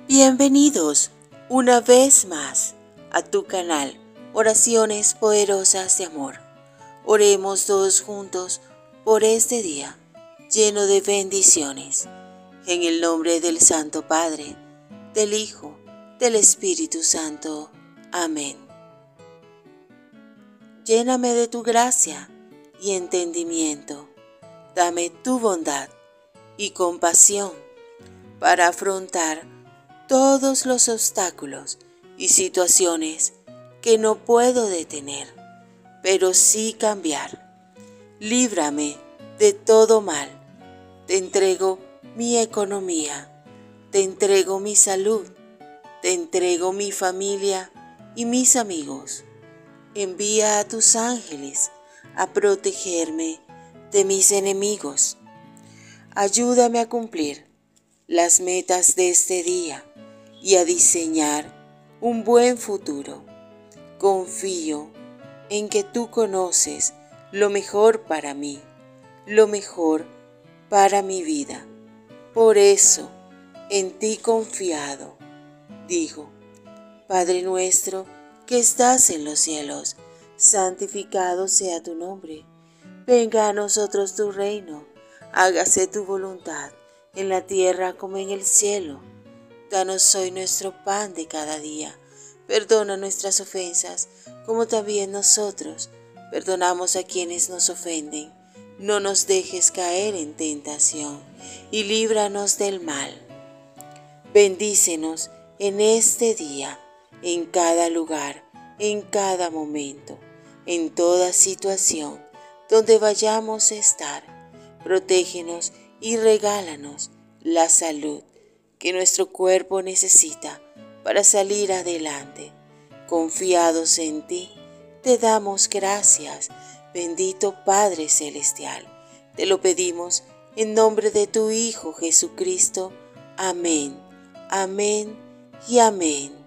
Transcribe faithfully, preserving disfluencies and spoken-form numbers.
Bienvenidos una vez más a tu canal Oraciones Poderosas de Amor. Oremos todos juntos por este día lleno de bendiciones. En el nombre del Santo Padre, del Hijo, del Espíritu Santo. Amén. Lléname de tu gracia y entendimiento. Dame tu bondad y compasión para afrontar todos los obstáculos y situaciones que no puedo detener, pero sí cambiar. Líbrame de todo mal. Te entrego mi economía, te entrego mi salud, te entrego mi familia y mis amigos. Envía a tus ángeles a protegerme de mis enemigos. Ayúdame a cumplir las metas de este día y a diseñar un buen futuro. Confío en que tú conoces lo mejor para mí, lo mejor para mi vida. Por eso, en ti confiado, digo: Padre nuestro que estás en los cielos, santificado sea tu nombre. Venga a nosotros tu reino, hágase tu voluntad en la tierra como en el cielo. Danos hoy nuestro pan de cada día. Perdona nuestras ofensas, como también nosotros perdonamos a quienes nos ofenden. No nos dejes caer en tentación, y líbranos del mal. Bendícenos en este día, en cada lugar, en cada momento, en toda situación donde vayamos a estar. Protégenos y regálanos la salud que nuestro cuerpo necesita para salir adelante. Confiados en ti, te damos gracias, bendito Padre Celestial. Te lo pedimos en nombre de tu Hijo Jesucristo. Amén, amén y amén.